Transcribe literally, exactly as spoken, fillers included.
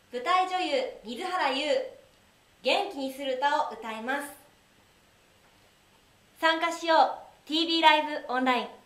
舞台女優水原優、元気にする歌を歌います。参加しよう ティービー ライブオンライン。